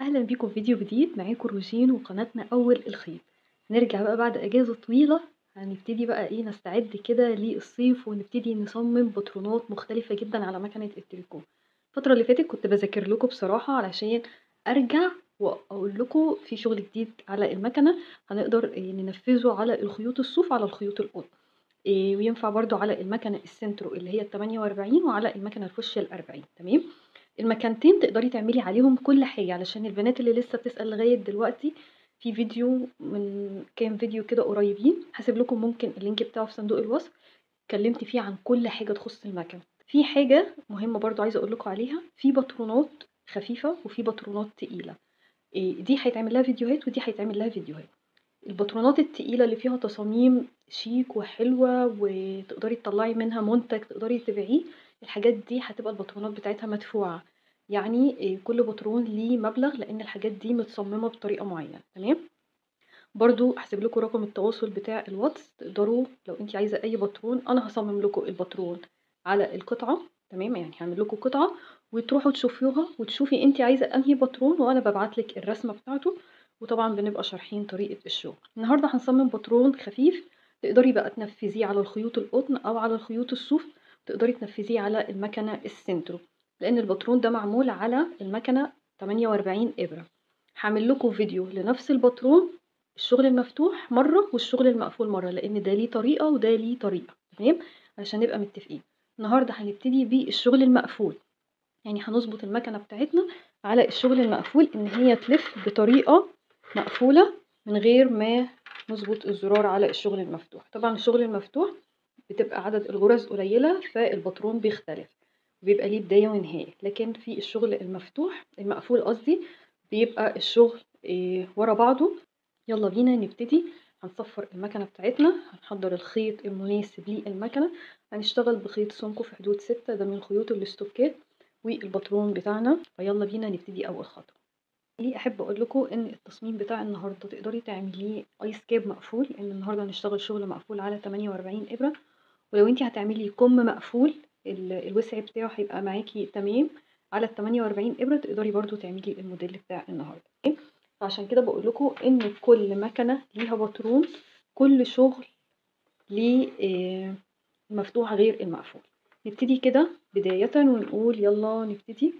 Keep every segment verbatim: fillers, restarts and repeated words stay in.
أهلا بيكم في فيديو جديد. معاكم روجين وقناتنا أول الخيط. هنرجع بقى بعد أجازة طويلة، هنبتدي بقى إيه نستعد كده للصيف ونبتدي نصمم بطرونات مختلفة جدا على مكنة التريكو. الفترة اللي فاتت كنت بذاكر لكم بصراحة علشان أرجع وأقول لكم في شغل جديد على المكنة هنقدر إيه ننفذه على الخيوط الصوف على الخيوط القطن. إيه وينفع برضو على المكنة السنترو اللي هي التمانية وأربعين وعلى المكنة الفوشيا الأربعين. تمام، المكانتين تقدري تعملي عليهم كل حاجة علشان البنات اللي لسه بتسأل لغاية دلوقتي. في فيديو من كام فيديو كده قريبين هسيب لكم ممكن اللينك بتاعه في صندوق الوصف، اتكلمت فيه عن كل حاجة تخص المكنة. في حاجة مهمة برضو عايزة اقول لكم عليها، في باترونات خفيفة وفي باترونات تقيلة. إيه دي هيتعمل لها فيديوهات ودي هيتعمل لها فيديوهات. الباترونات التقيلة اللي فيها تصاميم شيك وحلوة وتقدري تطلعي منها منتج تقدري تبيعيه، الحاجات دي هتبقى الباترونات بتاعتها مدفوعة. يعني إيه، كل باترون ليه مبلغ لان الحاجات دي متصممة بطريقة معينة. تمام، برضو هسيب لكم رقم التواصل بتاع الواتس، تقدروا لو انت عايزة اي باترون انا هصمم لكم الباترون على القطعة. تمام، يعني هعمل لكم قطعة وتروحوا تشوفوها وتشوفي انت عايزة انهي باترون وانا ببعت لك الرسمة بتاعته. وطبعا بنبقى شارحين طريقة الشغل. النهاردة هنصمم باترون خفيف تقدري بقى تنفذيه على الخيوط القطن او على الخيوط الصوف، تقدري تنفذيه على المكنة السنترو لان الباترون ده معمول على المكنة تمانية وأربعين ابرة. هعمل لكم فيديو لنفس الباترون، الشغل المفتوح مرة والشغل المقفول مرة، لان ده ليه طريقة وده ليه طريقة. تمام، عشان نبقى متفقين. النهاردة هنبتدي بالشغل المقفول، يعني هنظبط المكنة بتاعتنا على الشغل المقفول ان هي تلف بطريقة مقفولة من غير ما نظبط الزرار على الشغل المفتوح. طبعا الشغل المفتوح بتبقى عدد الغرز قليلة فالباترون بيختلف، بيبقى ليه بداية ونهاية. لكن في الشغل المفتوح المقفول قصدي بيبقى الشغل إيه ورا بعضه. يلا بينا نبتدي. هنصفر المكنة بتاعتنا، هنحضر الخيط المناسب للمكنة. هنشتغل بخيط سمكه في حدود ستة، ده من خيوط الاستوكات والباترون بتاعنا. فيلا بينا نبتدي اول خطوة. ليه احب اقول لكم ان التصميم بتاع النهارده تقدري تعمليه ايس كاب مقفول، لان النهارده هنشتغل شغل مقفول على تمانية وأربعين ابره. ولو انت هتعملي كم مقفول الوسع بتاعه هيبقى معاكي تمام على ال تمانية وأربعين ابره، تقدري برضو تعملي الموديل بتاع النهارده. فعشان كده بقول لكم ان كل مكنه ليها باترون، كل شغل ليه آه، مفتوح غير المقفول. نبتدي كده بداية ونقول يلا نبتدي.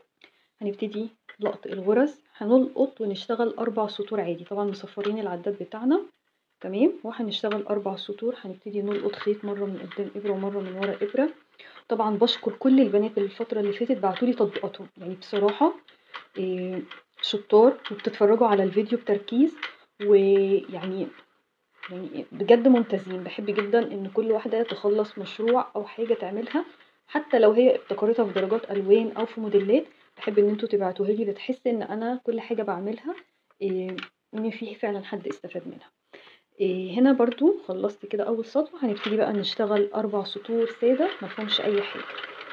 هنبتدي لقط الغرز، هنلقط ونشتغل أربع سطور عادي، طبعا مصفرين العداد بتاعنا. تمام، وهنشتغل أربع سطور. هنبتدي نلقط خيط مرة من قدام إبرة ومرة من ورا إبرة. طبعا بشكر كل البنات اللي الفترة اللي فاتت بعتولي تطبيقاتهم، يعني بصراحة إيه شطار وبتتفرجوا على الفيديو بتركيز، ويعني يعني بجد ممتازين. بحب جدا ان كل واحدة تخلص مشروع او حاجة تعملها، حتى لو هي ابتكرتها في درجات الوان او في موديلات. بحب ان انتوا تبعتوها لي، بتحس ان انا كل حاجة بعملها إيه ان في فعلا حد استفاد منها. إيه هنا برضو خلصت كده اول سطر، هنبتدي بقى نشتغل اربع سطور سادة مفهومش اي حاجة.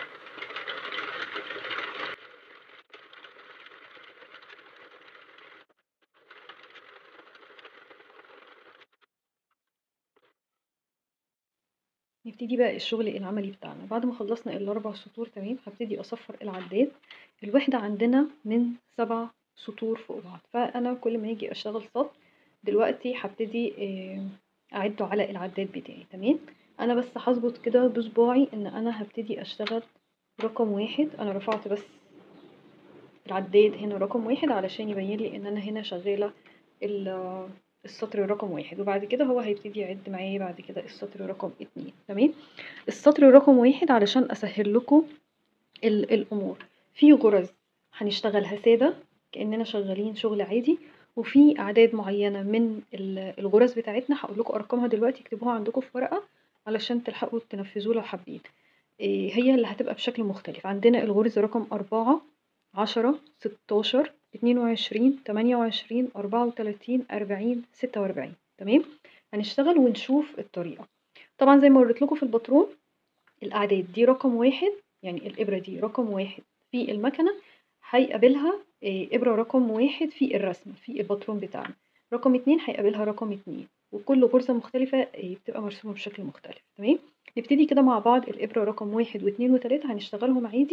نبتدي بقى الشغل العملي بتاعنا. بعد ما خلصنا الاربع سطور تمام، هبتدي اصفر العداد. الوحدة عندنا من سبع سطور فوق بعض، فانا كل ما يجي اشتغل سطر دلوقتي هبتدي آه، اعده على العداد بتاعي. تمام، انا بس هظبط كده بصباعي ان انا هبتدي اشتغل رقم واحد. انا رفعت بس العداد هنا رقم واحد علشان يبين لي ان انا هنا شغالة ال- السطر رقم واحد، وبعد كده هو هيبتدي يعد معايا بعد كده السطر رقم اتنين. تمام، السطر رقم واحد علشان اسهل لكم ال- الامور. في غرز هنشتغلها سادة كأننا شغالين شغل عادي، وفي اعداد معينة من ال- الغرز بتاعتنا هقول لكم ارقامها دلوقتي، اكتبوها عندكم في ورقة علشان تلحقوا تنفذوه لو حابين. إيه هي اللي هتبقى بشكل مختلف. عندنا الغرز رقم أربعة، عشرة، ستاشر، اتنين وعشرين، تمانية وعشرين، أربعة وتلاتين، أربعين، ستة وأربعين. تمام، هنشتغل ونشوف الطريقة. طبعا زي ما وريت لكم في الباترون، الأعداد دي رقم واحد، يعني الإبرة دي رقم واحد في المكنة هيقابلها إيه، إبرة رقم واحد في الرسمة في الباترون بتاعنا. رقم اتنين هيقابلها رقم اتنين، وكل غرزة مختلفة إيه، بتبقى مرسومة بشكل مختلف. تمام، نبتدي كده مع بعض. الإبرة رقم واحد واتنين وتلاتة هنشتغلهم عادي،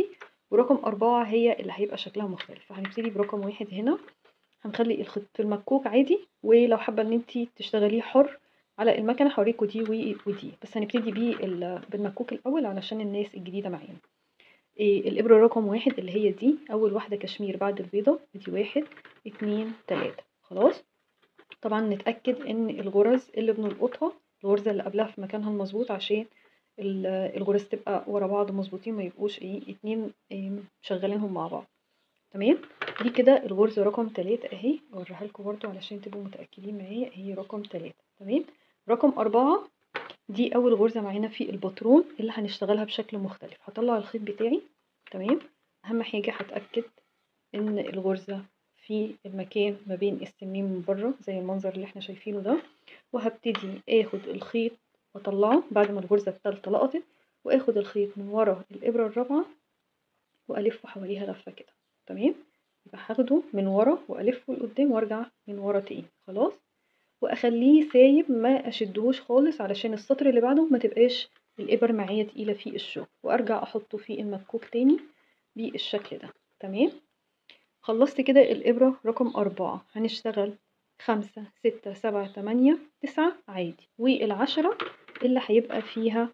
ورقم أربعة هي اللي هيبقى شكلها مختلف. فهنبتدي برقم واحد هنا، هنخلي الخيط في المكوك عادي، ولو حابة ان انتي تشتغليه حر على المكنة هوريكوا دي ودي، بس هنبتدي بيه بالمكوك الأول علشان الناس الجديدة معانا. إيه الإبرة رقم واحد اللي هي دي، أول واحدة كشمير بعد البيضة، دي واحد اتنين تلاتة. خلاص، طبعا نتأكد ان الغرز اللي بنلقطها الغرزة اللي قبلها في مكانها المظبوط، عشان الغرز تبقى ورا بعض مظبوطين، ما يبقوش ايه اتنين إيه شغالينهم مع بعض. تمام، دي كده الغرزة رقم تلاتة اهي، اوريها لكم برضو علشان تبقوا متأكدين معايا، هي رقم تلاتة. تمام، رقم أربعة دي أول غرزة معانا في الباترون اللي هنشتغلها بشكل مختلف. هطلع الخيط بتاعي. تمام، أهم حاجة هتأكد إن الغرزة في المكان ما بين السنين من بره زي المنظر اللي احنا شايفينه ده، وهبتدي اخد الخيط واطلعه بعد ما الغرزة التالتة لقطت، واخد الخيط من ورا الإبرة الرابعة والفه حواليها لفة كده. تمام، يبقى هاخده من ورا والفه لقدام وارجع من ورا تاني. خلاص، واخليه سايب، ما اشدهوش خالص علشان السطر اللي بعده ما تبقاش الابر معايا تقيله في الشغل، وارجع احطه في المكوك تاني بالشكل ده. تمام، خلصت كده الابره رقم أربعة. هنشتغل خمسة ستة سبعة تمانية تسعة عادي، والعشرة اللي هيبقى فيها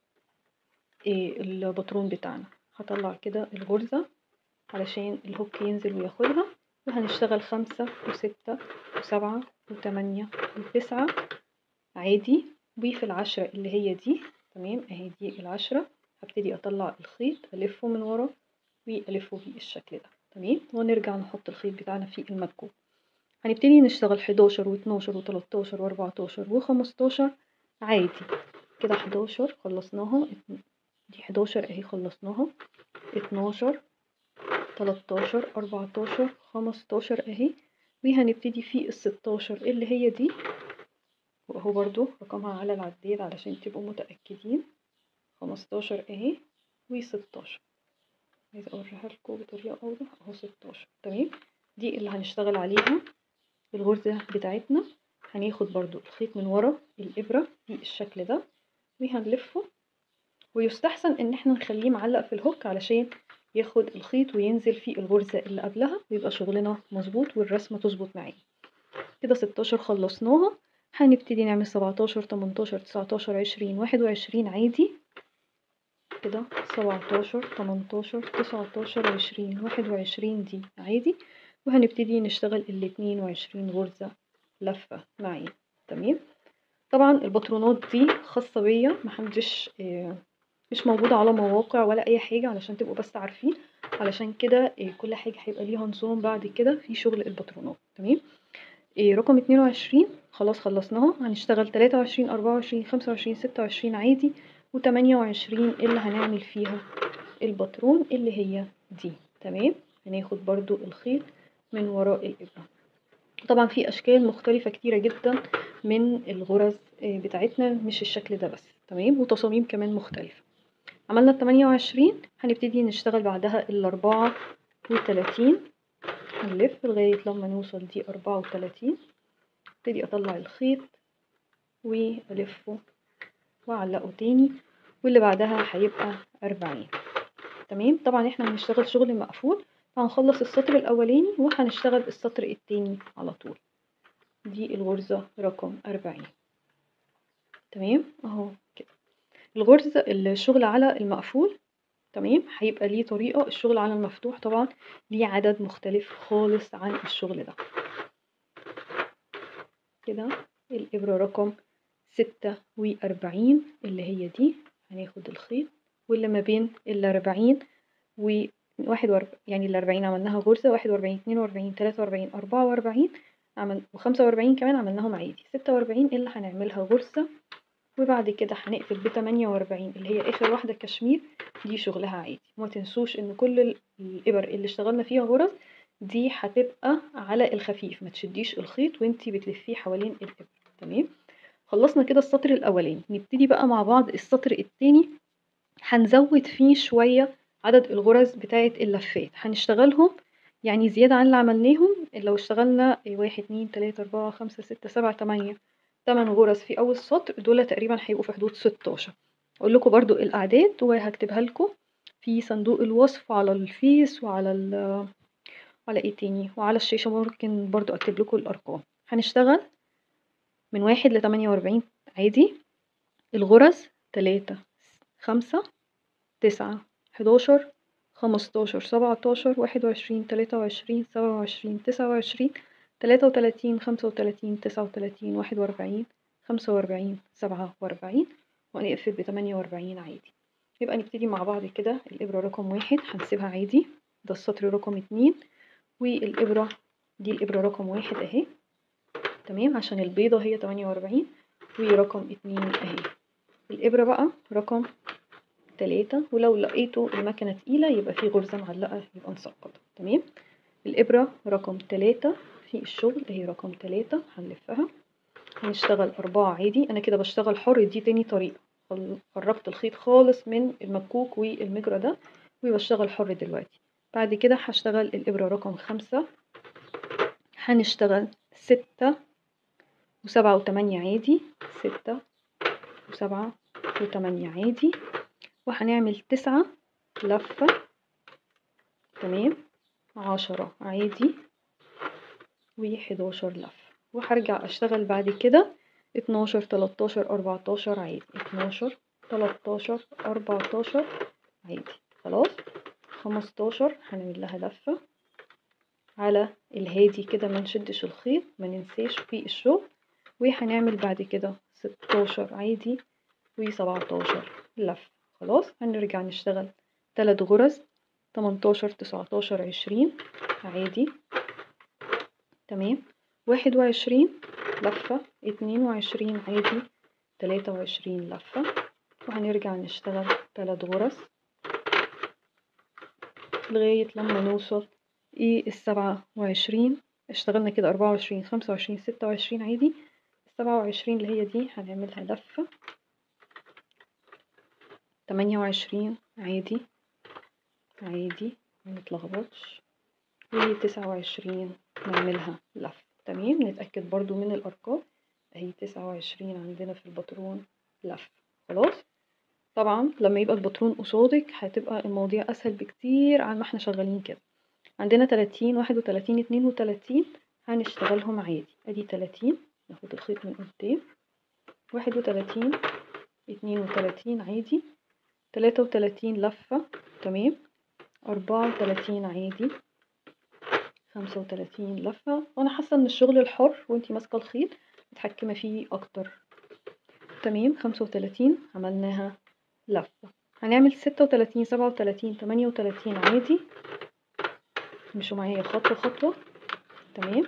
إيه الباترون بتاعنا. هطلع كده الغرزه علشان الهوك ينزل وياخدها، وهنشتغل خمسة وستة وسبعة وتمانية وتسعة عادي، وفي العشرة اللي هي دي. تمام، اهي دي العشرة، هبتدي اطلع الخيط الفه من ورا والفه بالشكل ده. تمام، ونرجع نحط الخيط بتاعنا في المكوك. هنبتدي نشتغل حداشر واتناشر وتلاتاشر واربعتاشر وخمستاشر عادي كده. حداشر خلصناها، دي حداشر اهي خلصناها، اتناشر تلاتاشر اربعتاشر خمستاشر اهي، وهنبتدي في الستاشر اللي هي دي، واهو برضو رقمها على العداد علشان تبقوا متأكدين. خمستاشر اهي وستاشر، عايزه اوريها لكم بطريقه اوضح اهو ستاشر. تمام، دي اللي هنشتغل عليها الغرزه بتاعتنا. هناخد برضو الخيط من ورا الابره بالشكل ده وهنلفه، ويستحسن ان احنا نخليه معلق في الهوك علشان ياخد الخيط وينزل في الغرزه اللي قبلها، ويبقى شغلنا مظبوط والرسمه تظبط معانا. كده ستاشر خلصناها. هنبتدي نعمل سبعتاشر تمنتاشر تسعتاشر عشرين واحد وعشرين عادي كده، سبعتاشر تمنتاشر تسعتاشر عشرين واحد وعشرين دي عادي، وهنبتدي نشتغل الاتنين وعشرين غرزة لفة معايا. تمام، طبعا الباترونات دي خاصة بيا، محدش اه مش موجودة على مواقع ولا اي حاجة، علشان تبقوا بس عارفين. علشان كده اه كل حاجة هيبقى ليها نظام بعد كده في شغل الباترونات. تمام، إيه رقم اتنين وعشرين خلاص خلصناها. هنشتغل تلاتة وعشرين اربعة وعشرين خمسة وعشرين ستة وعشرين عادي، وتمانية وعشرين اللي هنعمل فيها الباترون اللي هي دي. تمام، هناخد برضو الخيط من وراء الإبرة. طبعا في أشكال مختلفة كتيرة جدا من الغرز بتاعتنا، مش الشكل ده بس. تمام، وتصاميم كمان مختلفة. عملنا التمانية وعشرين، هنبتدي نشتغل بعدها الأربعة وتلاتين، هنلف لغاية لما نوصل دي أربعة وتلاتين. ابتدي اطلع الخيط والفه واعلقه تاني، واللي بعدها هيبقى أربعين. تمام، طبعا احنا هنشتغل شغل مقفول، فهنخلص السطر الاولاني وهنشتغل السطر التاني على طول. دي الغرزة رقم أربعين. تمام، اهو كده الغرزة الشغل على المقفول. تمام، هيبقى ليه طريقة، الشغل على المفتوح طبعا ليه عدد مختلف خالص عن الشغل ده. كده الإبرة رقم ستة وأربعين اللي هي دي، هناخد الخيط واللي ما بين الأربعين وواحد وأربعين، يعني الأربعين عملناها غرزة، واحد وأربعين اتنين وأربعين تلاتة وأربعين أربعة وأربعين عمل، وخمسة وأربعين كمان عملناهم عادي، ستة وأربعين اللي هنعملها غرزة، وبعد كده هنقفل بتمانية وأربعين اللي هي آخر واحدة كشمير، دي شغلها عادي. وما تنسوش إن كل الإبر اللي اشتغلنا فيها غرز دي هتبقى على الخفيف، ما تشديش الخيط وانتي بتلفيه حوالين الإبر. تمام، خلصنا كده السطر الاولاني. نبتدي بقى مع بعض السطر التاني، هنزود فيه شوية عدد الغرز بتاعة اللفات، هنشتغلهم يعني زيادة عن اللي عملناهم. لو اشتغلنا واحد اتنين تلاتة اربعة خمسة ستة سبعة تمانية تمن غرز في اول سطر، دول تقريبا هيبقوا في حدود ستاشر. اقول لكم برضو الاعداد وهكتبها لكم في صندوق الوصف على الفيس وعلى ال على ايه تاني وعلى الشاشة ممكن برضو اكتب لكم الارقام. هنشتغل من واحد لتمانية واربعين عادي. الغرز تلاتة خمسة تسعة حداشر خمستاشر سبعتاشر واحد وعشرين تلاتة وعشرين سبعة وعشرين تسعة وعشرين تلاتة وتلاتين خمسة وتلاتين تسعة وتلاتين واحد واربعين خمسة واربعين سبعة واربعين وهنقفل بتمانية واربعين عادي. يبقى نبتدي مع بعض كده. الإبرة رقم واحد هنسيبها عادي، ده السطر رقم اتنين، والإبرة دي الإبرة رقم واحد اهي تمام عشان البيضة هي تمانية واربعين، ورقم اتنين اهي. الإبرة بقى رقم تلاتة، ولو لقيتوا المكنة تقيلة يبقى في غرزة معلقة يبقى نسقطها تمام. الإبرة رقم تلاتة في الشغل اهي رقم تلاتة هنلفها. هنشتغل أربعة عادي، أنا كده بشتغل حر، دي تاني طريقة. خرجت الخيط خالص من المكوك والمجرى ده وبشتغل حر دلوقتي. بعد كده هشتغل الإبرة رقم خمسة، هنشتغل ستة وسبعة وتمانية عادي، ستة وسبعة وتمانية عادي، وهنعمل تسعة لفة تمام، عشرة عادي، وحداشر لفة، وهرجع اشتغل بعد كده اتناشر تلاتاشر اربعتاشر عادي، اتناشر تلاتاشر اربعتاشر عادي. خلاص خمستاشر هنعمل لها لفة على الهادي كده، ما نشدش الخيط ما ننساش في الشغل. وهنعمل بعد كده ستاشر عادي وسبعتاشر لفة. خلاص هنرجع نشتغل تلات غرز، تمنتاشر تسعتاشر عشرين عادي تمام، واحد وعشرين لفة، اتنين وعشرين عادي، تلاتة وعشرين لفة، وهنرجع نشتغل تلات غرز لغاية لما نوصل ايه السبعة وعشرين. اشتغلنا كده اربعة وعشرين خمسة وعشرين ستة وعشرين عادي، السبعة وعشرين اللي هي دي هنعملها لفة، تمانية وعشرين عادي عادي منتلخبطش، وتسعة وعشرين نعملها لفة تمام. نتأكد برضو من الأرقام اهي تسعة وعشرين عندنا في الباترون لفة. خلاص طبعا لما يبقى الباترون قصادك هتبقى المواضيع أسهل بكتير عن ما احنا شغالين كده. عندنا تلاتين واحد وتلاتين اتنين وتلاتين هنشتغلهم عادي، ادي تلاتين ناخد الخيط من قدام، واحد وتلاتين اتنين وتلاتين عادي، تلاتة وتلاتين لفة تمام، اربعة وتلاتين عادي، خمسة وتلاتين لفة. وانا حاسة ان الشغل الحر وانتي ماسكة الخيط متحكمة فيه اكتر تمام. خمسة وتلاتين عملناها لفة. هنعمل ستة وتلاتين سبعة وتلاتين تمانية وتلاتين عادي، مشوا معايا خطوة خطوة تمام.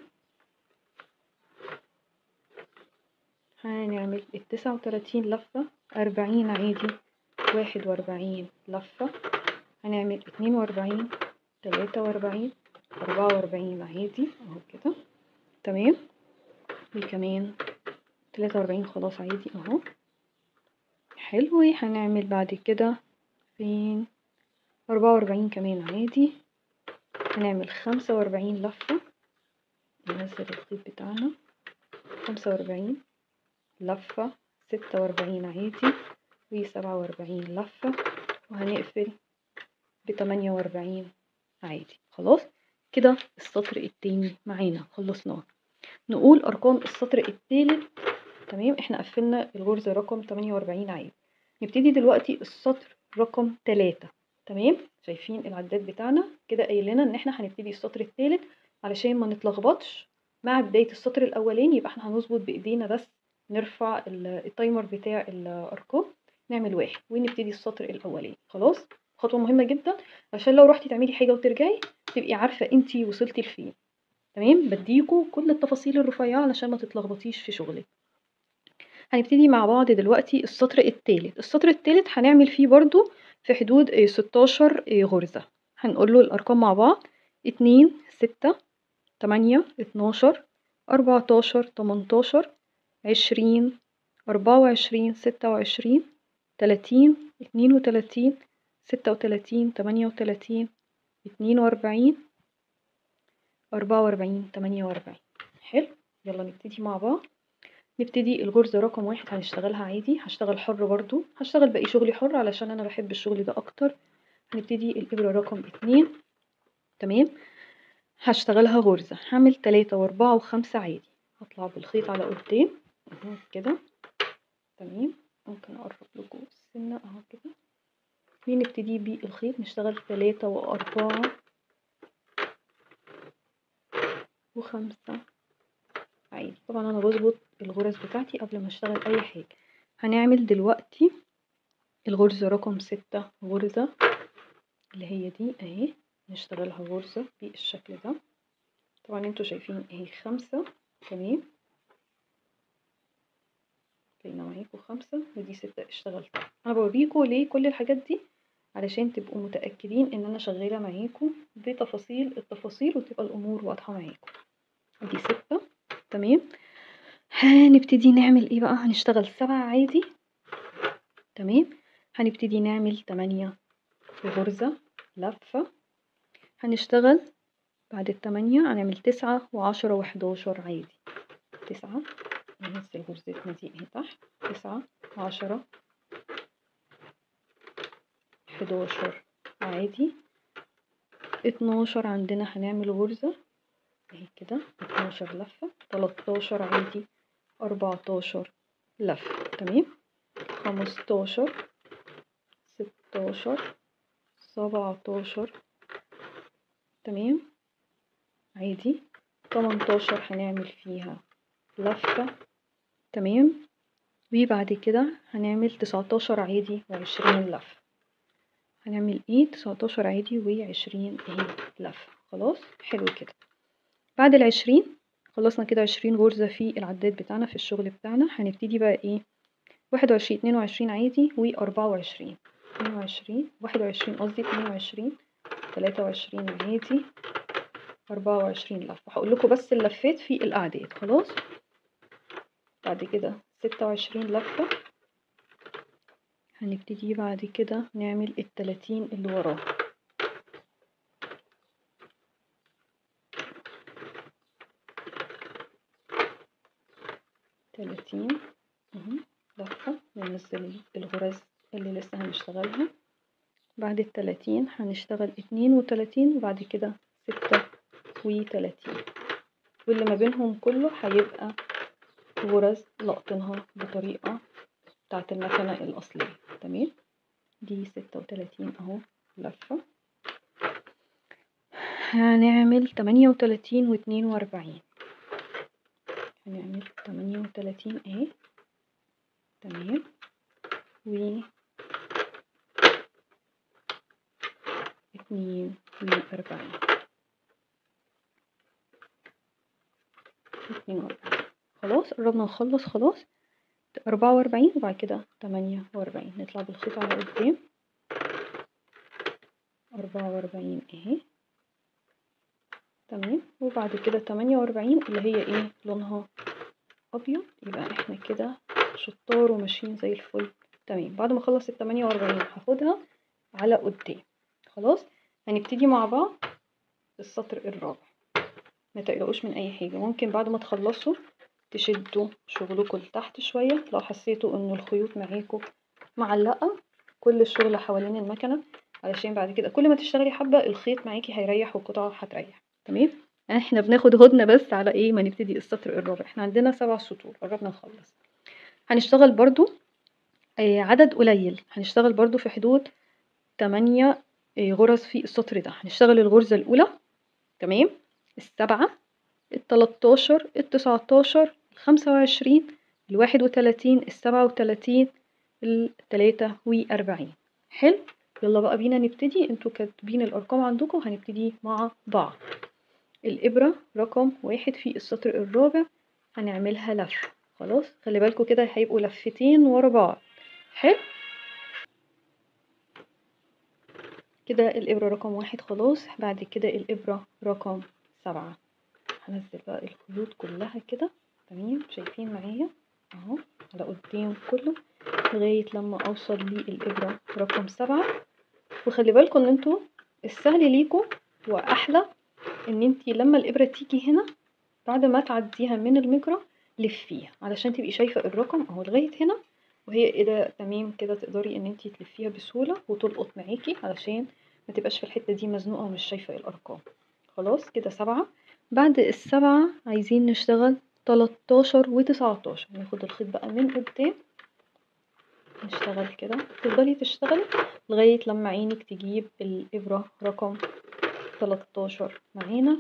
هنعمل التسعة وتلاتين لفة، اربعين عادي، واحد واربعين لفة، هنعمل اتنين واربعين تلاتة واربعين اربعة واربعين عادي اهو كده تمام، وكمان تلاتة واربعين خلاص عادي اهو حلو. هنعمل بعد كده فين اربعة واربعين كمان عادي، هنعمل خمسة واربعين لفة، ننزل الخيط بتاعنا، خمسة واربعين لفة، ستة واربعين عادي، وسبعة واربعين لفة، وهنقفل بتمانية واربعين عادي. خلاص كده السطر التاني معانا خلصناه. نقول ارقام السطر التالت تمام. احنا قفلنا الغرزة رقم تمانية واربعين عادي، نبتدي دلوقتي السطر رقم تلاتة تمام. شايفين العداد بتاعنا كده قايل لنا ان احنا هنبتدي السطر التالت علشان ما نتلخبطش مع بداية السطر الاولاني. يبقى احنا هنظبط بايدينا بس، نرفع التايمر بتاع الارقام، نعمل واحد ونبتدي السطر الاولاني. خلاص خطوة مهمة جدا عشان لو رحتي تعملي حاجة وترجعي تبقي عارفة انتي وصلتي لفين تمام. بديكوا كل التفاصيل الرفيعة علشان ما تتلخبطيش في شغلك. هنبتدي مع بعض دلوقتي السطر التالت. السطر التالت هنعمل فيه برضو في حدود ستاشر غرزة. هنقول له الارقام مع بعض، اتنين ستة تمانية اتناشر اربعتاشر تمنتاشر عشرين اربعة وعشرين ستة وعشرين تلاتين اتنين وتلاتين ستة وتلاتين تمانية وتلاتين اتنين واربعين اربعة واربعين تمانية واربعين. حلو يلا نبتدي مع بعض. نبتدي الغرزة رقم واحد هنشتغلها عادي، هشتغل حر برضو، هشتغل باقي شغلي حر علشان انا بحب الشغل ده اكتر. هنبتدي الإبرة رقم اتنين. تمام، هشتغلها غرزة، هعمل تلاتة واربعة وخمسة عادي، هطلع بالخيط على قدام اهو كده. تمام، ممكن اقرب لكم السنة اهو كده. ونبتدي بالخيط نشتغل تلاتة واربعة وخمسة عادي. طبعا انا بظبط الغرز بتاعتي قبل ما اشتغل اي حاجة. هنعمل دلوقتي الغرزة رقم ستة، غرزة اللي هي دي اهي، نشتغلها غرزة بالشكل ده. طبعا انتوا شايفين اهي خمسة. تمام، باينة معاكم خمسة ودي ستة اشتغلتها. انا بوريكم ليه كل الحاجات دي علشان تبقوا متأكدين ان انا شغالة معاكم بتفاصيل التفاصيل وتبقى الامور واضحة معاكم. دي ستة. تمام، هنبتدي نعمل ايه بقى؟ هنشتغل سبعة عادي. تمام، هنبتدي نعمل تمانية في غرزة لفة. هنشتغل بعد التمانية هنعمل تسعة وعشرة وحداشر عادي. تسعة، ننزل غرزتنا دي اهي تحت، تسعة عشرة حداشر عادي. اتناشر عندنا هنعمل غرزة اهي كده، اتناشر لفة. تلاتاشر عادي، اربعتاشر لفة. تمام، خمستاشر، ستاشر، سبعتاشر تمام عادي. تمنتاشر هنعمل فيها لفة. تمام، وبعد كده هنعمل تسعتاشر عادي وعشرين لفة. هنعمل ايه؟ تسعتاشر عادي وعشرين اهي لفة. خلاص، حلو كده. بعد العشرين خلصنا كده عشرين غرزة في العداد بتاعنا في الشغل بتاعنا. هنبتدي بقى ايه؟ واحد وعشرين، اتنين وعشرين عادي واربعة وعشرين. اتنين وعشرين، واحد وعشرين قصدي، اتنين وعشرين، تلاتة وعشرين عادي، اربعة وعشرين لفة. هقول لكم بس اللفات في الاعداد. خلاص، بعد كده ستة وعشرين لفة. هنبتدي بعد كده نعمل التلاتين اللي وراها. تلاتين اهي لفة، ننزل الغرز اللي لسه هنشتغلها. بعد التلاتين هنشتغل اتنين وتلاتين وبعد كده ستة وتلاتين، واللي ما بينهم كله هيبقى غرز لقطنها بطريقة بتاعت المكنة الأصلية. تمام، دي ستة وتلاتين اهو لفة. هنعمل تمانية وتلاتين واتنين واربعين. هنعمل تمانية وتلاتين اهي. تمام، و اتنين واربعين، اتنين واربعين. خلاص قربنا نخلص. خلاص، اربعة واربعين وبعد كده تمانية واربعين. نطلع بالخيط على قدام، اربعة واربعين اهي. تمام، وبعد كده تمانية واربعين اللي هي ايه؟ لونها ابيض. يبقى احنا كده شطار وماشيين زي الفل. تمام، بعد ما اخلص ال تمانية واربعين هاخدها على قدام. خلاص، هنبتدي مع بعض السطر الرابع. ما تقلقوش من اي حاجه، ممكن بعد ما تخلصوا تشدوا شغلكم لتحت شويه لو حسيتوا ان الخيوط معاكم معلقه كل الشغل حوالين المكنه، علشان بعد كده كل ما تشتغلي حبه الخيط معاكي هيريح والقطعه هتريح. تمام، احنا بناخد هدنه بس على ايه ما نبتدي السطر الرابع. احنا عندنا سبع سطور، قربنا نخلص. هنشتغل برضو آه عدد قليل، هنشتغل برضو في حدود تمانية آه غرز في السطر ده. هنشتغل الغرزه الاولى. تمام، السبعة، التلاتاشر، التسعتاشر، الخمسة وعشرين، الواحد وتلاتين، السبعة وتلاتين، التلاتة واربعين. حلو، يلا بقى بينا نبتدي. انتوا كاتبين الارقام عندكم، هنبتدي مع بعض. الابرة رقم واحد في السطر الرابع هنعملها لفة. خلاص، خلي بالكم كده هيبقوا لفتين ورا بعض. حلو كده، الابرة رقم واحد خلاص. بعد كده الابرة رقم سبعة هنزل بقى الخيوط كلها كده. تمام، شايفين معايا اهو على قدام كله لغاية لما اوصل للابرة رقم سبعة. وخلي بالكم ان انتوا السهل ليكم واحلى ان انتي لما الابرة تيجي هنا بعد ما تعديها من المجرى لفيها علشان تبقي شايفة الرقم اهو لغاية هنا. وهي كده تمام كده تقدري ان انتي تلفيها بسهولة وتلقط معاكي علشان ما تبقاش في الحتة دي مزنوقة ومش شايفة الارقام. خلاص كده سبعة. بعد السبعة عايزين نشتغل تلاتاشر وتسعتاشر. ناخد الخيط بقى من قدام نشتغل كده، تفضلي تشتغلي لغاية لما عينك تجيب الابرة رقم تلاتاشر معانا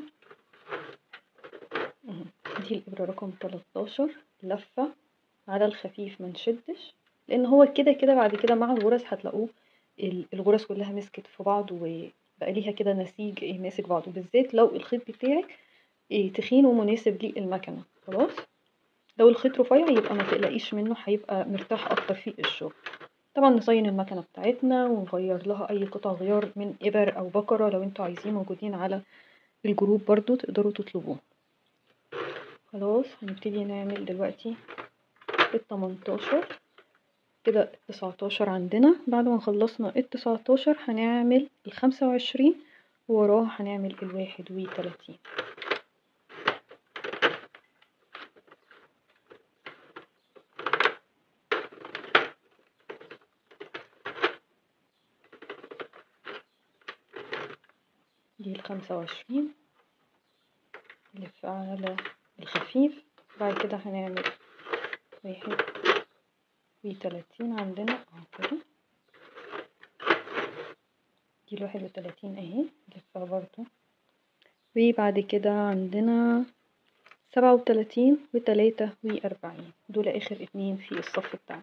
اهي. دي الابرة رقم تلاتاشر، لفة على الخفيف ما نشدش، لان هو كده كده بعد كده مع الغرز هتلاقوه الغرز كلها مسكت في بعض وبقى ليها كده نسيج ايه ماسك بعض، بالذات لو الخيط بتاعك ايه تخين ومناسب للمكنه. خلاص لو الخيط رفيع يبقى ما تقلقيش منه، هيبقى مرتاح اكتر في الشغل. طبعا نصين المكنه بتاعتنا ونغير لها اي قطع غيار من ابر او بكره لو انتوا عايزين، موجودين على الجروب برضو تقدروا تطلبوه. خلاص هنبتدي نعمل دلوقتي التمنتاشر كده التسعتاشر عندنا. بعد ما خلصنا التسعتاشر هنعمل الخمسة وعشرين ووراها هنعمل الواحد وتلاتين. دي الخمسة وعشرين نلف على الخفيف. بعد كده هنعمل واحد وتلاتين عندنا اهو كده. دي الواحد وتلاتين اهي نلفها برضو. وبعد كده عندنا سبعة وتلاتين وتلاتة واربعين، دول اخر اتنين في الصف بتاعنا.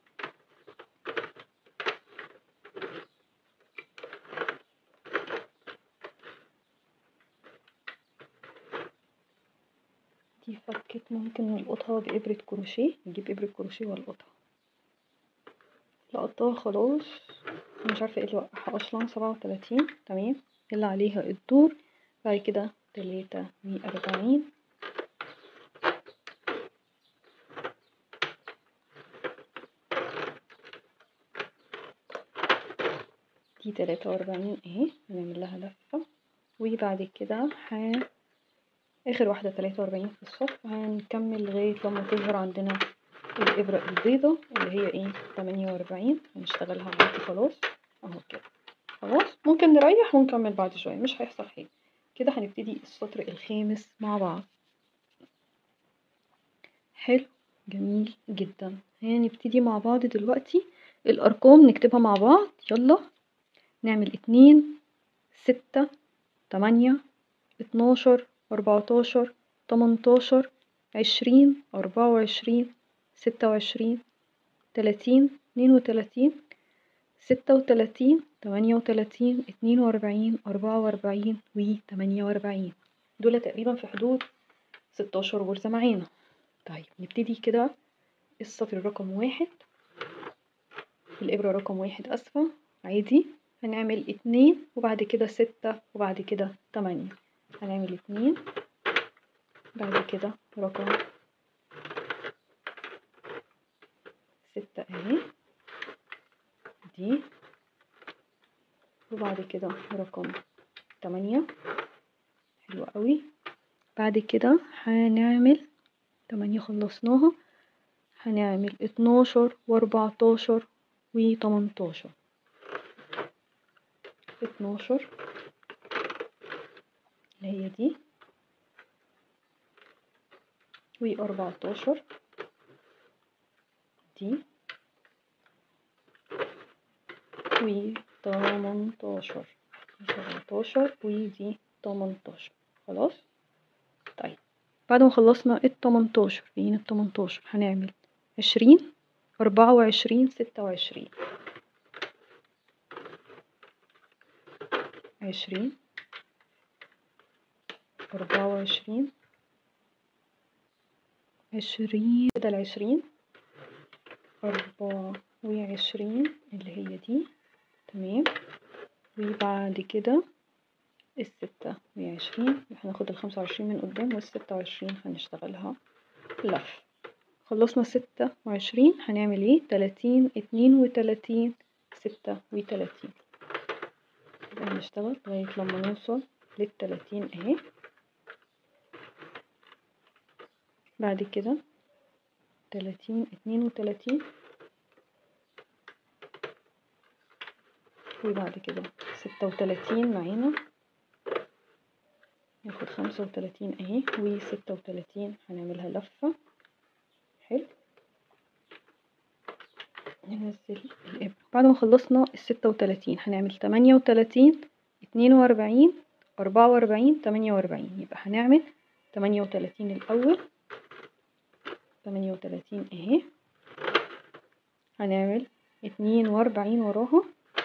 دي فكت ممكن نلقطها بإبرة كروشيه، نجيب إبرة كروشيه والقطها. لقطتها خلاص، مش عارفة ايه اللي وقعها اصلا. سبعة وتلاتين تمام اللي عليها الدور. بعد كده تلاتة واربعين دي تلاتة واربعين اهي هنعمل لها لفة. وبعد كده ه... اخر واحدة تلاتة واربعين في الصف هنكمل لغاية لما تظهر عندنا الابرة البيضة اللي هي ايه تمانية واربعين. هنشتغلها معاكي خلاص اهو كده. خلاص ممكن نريح ونكمل بعد شوية مش هيحصل حاجة. كده هنبتدي السطر الخامس مع بعض. حلو جميل جدا. هنبتدي مع بعض دلوقتي الارقام نكتبها مع بعض. يلا نعمل اتنين ستة تمانية اتناشر اربعتاشر تمنتاشر عشرين اربعة وعشرين ستة وعشرين تلاتين اتنين وتلاتين ستة وتلاتين تمانية وتلاتين اتنين واربعين اربعة واربعين وتمانية واربعين. دول تقريبا في حدود ستاشر غرزة معانا. طيب نبتدي كده السطر رقم واحد، الإبرة رقم واحد أسفة عادي. هنعمل اتنين وبعد كده ستة وبعد كده تمانية. هنعمل اتنين بعد كده رقم ستة اهي دي، وبعد كده رقم تمانية حلو قوي. بعد كده هنعمل تمانية خلصناها، هنعمل اتناشر واربعتاشر وتمنتاشر. اتناشر اللي هي دي واربعتاشر دي وتمنتاشر سبعتاشر ودي تمنتاشر. خلاص طيب بعد ما خلصنا التمنتاشر فين التمنتاشر هنعمل عشرين اربعة وعشرين ستة وعشرين عشرين اربعة وعشرين عشرين كده العشرين اربعة وعشرين اللي هي دي تمام. وبعد كده الستة وعشرين هناخد الخمسة وعشرين من قدام والستة وعشرين هنشتغلها لف. خلصنا ستة وعشرين هنعمل ايه تلاتين اتنين وتلاتين ستة وتلاتين. يبقى هنشتغل لغاية لما نوصل للتلاتين اهي. بعد كده تلاتين اتنين وتلاتين وبعد كده ستة وتلاتين معانا، ناخد خمسة وتلاتين اهي، وستة وتلاتين هنعملها لفة. حلو، ننزل الابرة. بعد ما خلصنا الستة وتلاتين هنعمل تمانية وتلاتين، اتنين واربعين، اربعة واربعين، تمانية واربعين. يبقى هنعمل تمانية وتلاتين الاول، تمانية وتلاتين اهي، هنعمل اتنين واربعين وراها،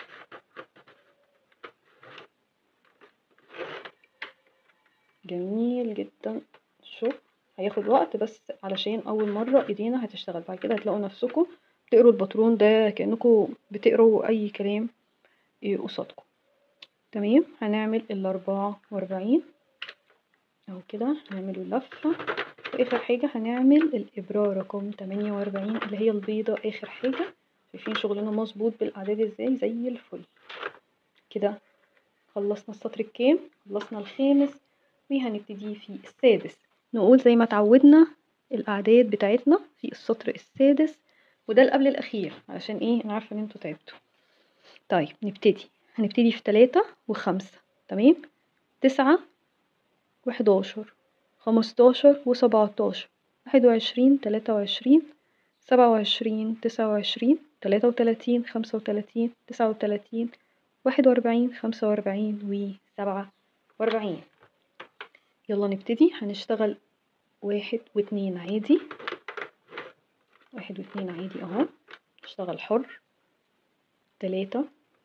جميل جدا. شوف هياخد وقت بس علشان اول مرة ايدينا هتشتغل، بعد كده هتلاقوا نفسكم بتقروا الباترون ده كأنكم بتقروا اي كلام قصادكم. تمام، هنعمل الاربعة واربعين اهو كده، هنعمله لفة. واخر حاجة هنعمل الابرة رقم تمانية واربعين اللي هي البيضة اخر حاجة. شايفين شغلنا مظبوط بالاعداد ازاي؟ زي الفل كده. خلصنا السطر الكام؟ خلصنا الخامس، وهنبتدي في السادس. نقول زي ما اتعودنا الاعداد بتاعتنا في السطر السادس، وده اللي قبل الاخير علشان ايه؟ انا عارفه ان انتوا تعبتوا. طيب نبتدي، هنبتدي في تلاتة وخمسة. تمام، تسعة وحداشر، خمستاشر وسبعتاشر، واحد وعشرين، تلاتة وعشرين، سبعة وعشرين، تسعة وعشرين، تلاتة وتلاتين، خمسة وتلاتين، تسعة وتلاتين، واحد واربعين، خمسة واربعين، وسبعة واربعين. يلا نبتدي. هنشتغل واحد واتنين عادي، واحد واتنين عادي اهو، نشتغل حر. تلاتة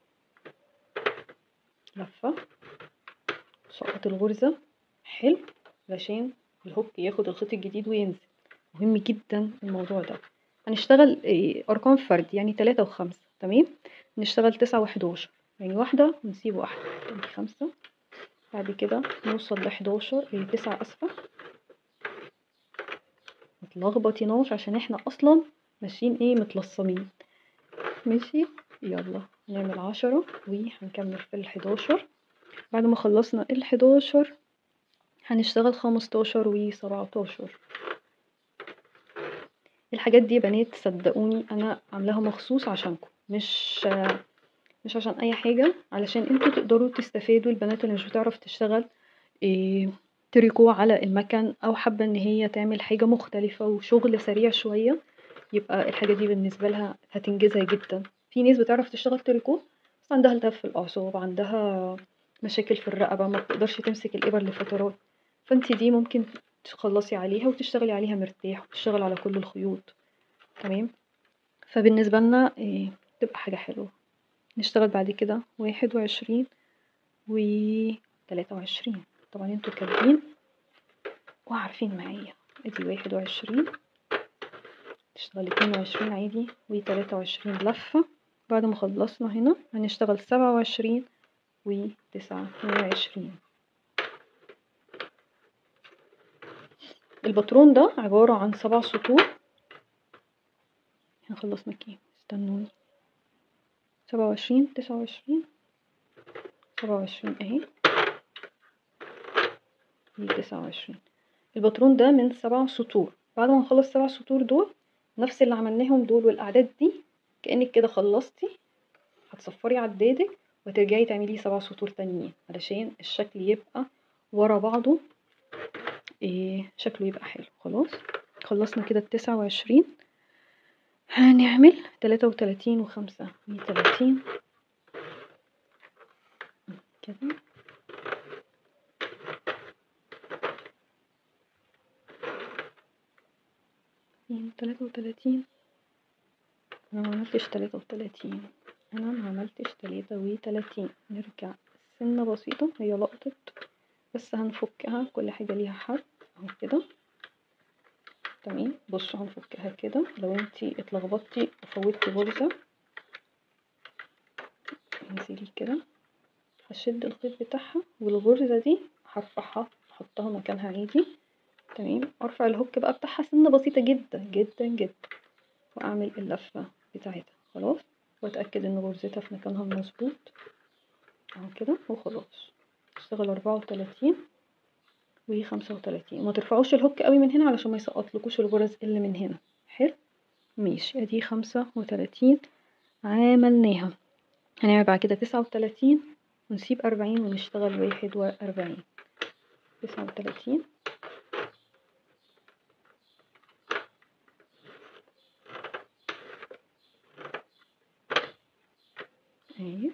لفة، سقط الغرزة. حلو، علشان الهوك ياخد الخيط الجديد وينزل، مهم جدا الموضوع ده. هنشتغل ارقام فرد، يعني تلاتة وخمسة. تمام، نشتغل تسعة وحداشر، يعني واحدة ونسيب واحدة، يعني خمسة. بعد كده نوصل لحداشر، ايه تسعة اسفة، متلخبطيناش عشان احنا اصلا ماشيين ايه متلصمين. ماشي، يلا نعمل عشرة وهنكمل في الحداشر. بعد ما خلصنا الحداشر هنشتغل خمستاشر وسبعتاشر. الحاجات دي بنات صدقوني انا عاملاها مخصوص عشانكم، مش مش عشان اي حاجة، علشان انتوا تقدروا تستفادوا. البنات اللي مش بتعرف تشتغل إيه تريكو على المكن، او حابة ان هي تعمل حاجة مختلفة وشغل سريع شوية، يبقى الحاجة دي بالنسبة لها هتنجزها جدا. في ناس بتعرف تشتغل تريكو بس عندها التهاب في الاعصاب، عندها مشاكل في الرقبة، ما بتقدرش تمسك الابر لفترات، فانت دي ممكن تخلصي عليها وتشتغلي عليها مرتاح، وتشتغل على كل الخيوط. تمام، فبالنسبة لنا إيه تبقى حاجة حلوة. نشتغل بعد كده واحد وعشرين وتلاتة وعشرين، طبعا انتوا كاتبين وعارفين معايا. ادي واحد وعشرين، نشتغل اتنين وعشرين عادي، وتلاتة وعشرين لفة. بعد ما خلصنا هنا هنشتغل سبعة وعشرين وتسعة وعشرين. الباترون ده عبارة عن سبع سطور. احنا خلصنا كام؟ استنوني. سبعة وعشرين، تسعة وعشرين، سبعة وعشرين اهي، تسعة وعشرين. الباترون ده من سبع سطور. بعد ما نخلص سبع سطور دول، نفس اللي عملناهم دول والاعداد دي، كأنك كده خلصتي، هتصفري عدادك وترجعي تعملي سبع سطور تانيين علشان الشكل يبقى ورا بعضه، إيه شكله يبقى حلو. خلاص خلصنا كده التسعة وعشرين. هنعمل تلاتة وتلاتين وخمسة وتلاتين كده، تلاتة وتلاتين. انا ما عملتش تلاتة وتلاتين، انا ما عملتش تلاتة وتلاتين. نرجع سنة بسيطة، هي لقطت بس هنفكها، كل حاجة ليها حد اهو كده. تمام، بصوا هنفكها كده. لو انتي اتلخبطتي وفوتي غرزة، انزلي كده، هشد الخيط بتاعها، والغرزة دي هرفعها احطها مكانها عادي. تمام، ارفع الهوك بقى بتاعها سنة بسيطة جدا جدا جدا، واعمل اللفة بتاعتها. خلاص، واتأكد ان غرزتها في مكانها المظبوط اهو كده. وخلاص اشتغل اربعة وتلاتين وخمسة وتلاتين. ما ترفعوش الهوك قوي من هنا علشان ما يسقطلكوش الغرز اللي من هنا. حلو، ماشي. ادي خمسة وتلاتين عملناها. هنعمل بعد كده تسعة وتلاتين ونسيب أربعين ونشتغل واحد وأربعين. تسعة وتلاتين اهي،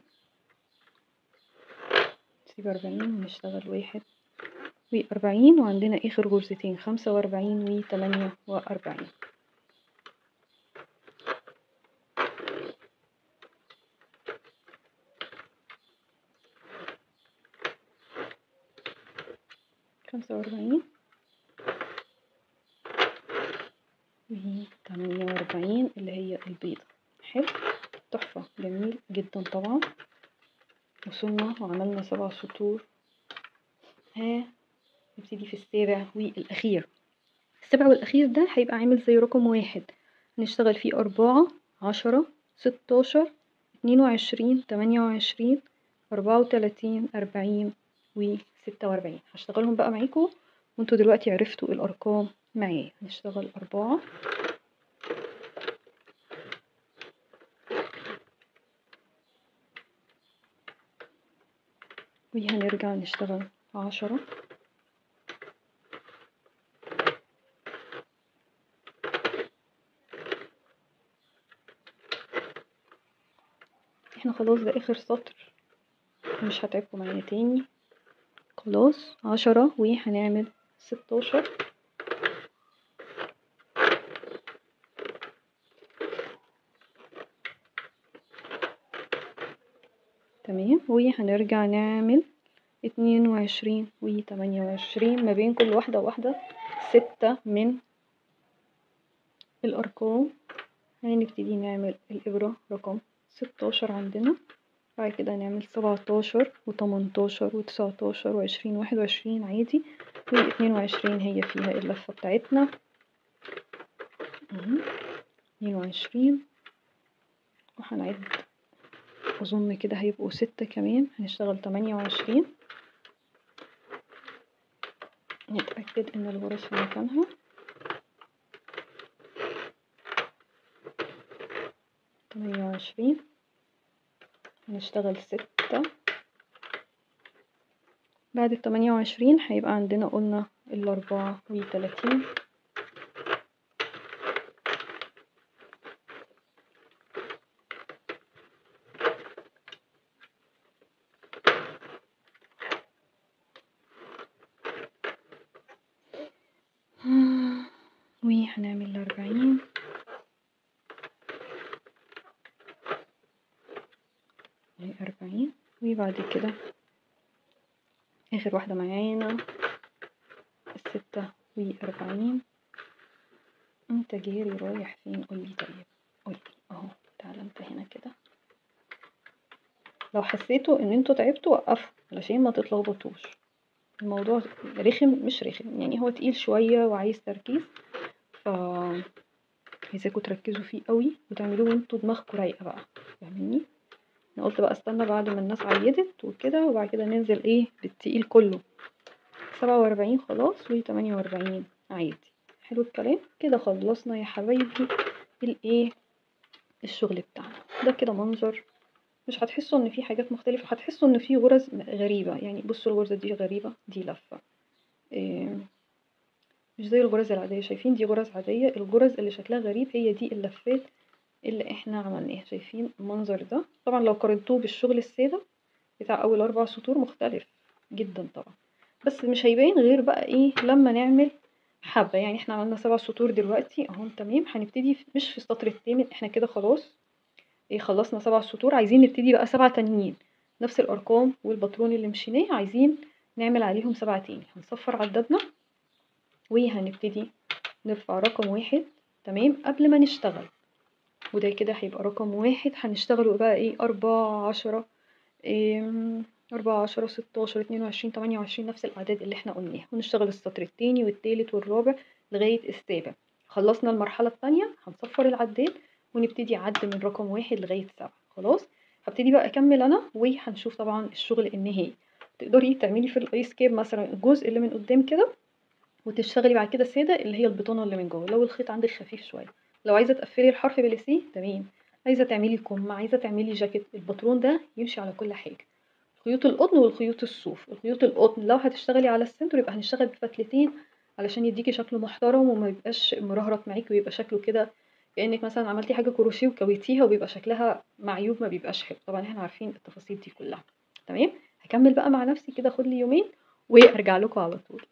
نسيب أربعين ونشتغل واحد وأربعين، وعندنا اخر غرزتين خمسة وأربعين وتمانية وأربعين. خمسة وأربعين وتمانية وأربعين اللي هي البيضة. حلو، تحفة، جميل جدا طبعا. وصلنا وعملنا سبع سطور. ها، نبتدي في السابع والأخير. السابع والأخير ده هيبقى عامل زي رقم واحد، هنشتغل فيه أربعة، عشرة، ستاشر، اتنين وعشرين، تمانية وعشرين، أربعة وتلاتين، أربعين وستة وأربعين. هشتغلهم بقى معاكم وانتوا دلوقتي عرفتوا الأرقام معايا. هنشتغل أربعة، وهنرجع نشتغل عشرة، احنا خلاص ده اخر سطر، مش هتعبكم معايا تاني خلاص. عشرة وهنعمل ستاشر، تمام، وهنرجع نعمل اتنين وعشرين وتمانية وعشرين، ما بين كل واحدة وواحدة ستة من الأرقام. هنبتدي نعمل الإبرة رقم ستاشر عندنا، بعد كده نعمل سبعتاشر وتمنتاشر وتسعتاشر وعشرين، واحد وعشرين عادي، واتنين وعشرين هي فيها اللفة بتاعتنا. اتنين وعشرين، وهنعد أظن كده هيبقوا ستة كمان. هنشتغل تمانية وعشرين، نتأكد إن الغرز في مكانها. تمانية وعشرين، هنشتغل ستة. بعد التمانية وعشرين هيبقى عندنا قلنا الأربعة وتلاتين، وهنعمل الأربعين، أربعين، وبعد كده آخر واحدة معانا الستة وأربعين. انت جاري رايح فين؟ قولي طيب، قولي اهو. تعالى انت هنا كده، لو حسيتوا ان انتوا تعبتوا وقفوا علشان ما تتلخبطوش. الموضوع رخم، مش رخم يعني، هو تقيل شوية وعايز تركيز، ف عايزاكوا تركزوا فيه قوي وتعملوه وانتوا دماغكوا رايقة بقى، فاهميني؟ انا قلت بقى استنى بعد ما الناس عيدت وكده، وبعد كده ننزل ايه بالتقيل كله. سبعة وأربعين خلاص وتمانية وأربعين عادي. حلو الكلام كده، خلصنا يا حبايبي الايه الشغل بتاعنا ده. كده منظر، مش هتحسوا ان في حاجات مختلفة، هتحسوا ان في غرز غريبة. يعني بصوا الغرزة دي غريبة، دي لفة إيه، مش زي الغرز العادية. شايفين دي غرز عادية، الغرز اللي شكلها غريب هي دي اللفات اللي احنا عملناها. شايفين المنظر ده؟ طبعا لو قارنتوه بالشغل السادة بتاع اول اربع سطور مختلف جدا طبعا، بس مش هيبين غير بقى ايه لما نعمل حبة. يعني احنا عملنا سبع سطور دلوقتي اهو، تمام. هنبتدي مش في السطر الثامن، احنا كده خلاص ايه خلصنا سبع سطور. عايزين نبتدي بقى سبعة تانيين، نفس الارقام والباترون اللي مشيناه عايزين نعمل عليهم سبعة تاني. هنصفر عددنا وهنبتدي نرفع رقم واحد، تمام، قبل ما نشتغل. وده كده هيبقى رقم واحد. هنشتغله بقى ايه أربعة، عشرة، إيه أربعة، عشرة، ستاشر، اتنين وعشرين، تمانية وعشرين، نفس الأعداد اللي احنا قلناها. ونشتغل السطر التاني والتالت والرابع لغاية السابع. خلصنا المرحلة التانية، هنصفر العداد ونبتدي عد من رقم واحد لغاية سبعة. خلاص هبتدي بقى أكمل أنا، وهنشوف طبعا الشغل النهائي. تقدري تعملي في الايس كير مثلا الجزء اللي من قدام كده، وتشتغلي بعد كده سادة اللي هي البطانة اللي من جوه لو الخيط عندك خفيف شوية. لو عايزة تقفلي الحرف بالسي تمام، عايزة تعملي كُم، عايزة تعملي جاكيت، الباترون ده يمشي على كل حاجة. خيوط القطن والخيوط الصوف، الخيوط القطن لو هتشتغلي على السنتر يبقى هنشتغل بفتلتين علشان يدّيكِ شكل محترم وما يبقاش مرهرط معاكِ ويبقى شكله كده كإنِّك مثلًا عملتِ حاجة كروشيه وكويتيها وبيبقى شكلها معيوب ما بيبقاش حلو، طبعًا إحنا عارفين التفاصيل دي كلّها، تمام؟ هاكمّل بقى مع نفسي كده آخُد لي يومين وأرجع لكم على طول.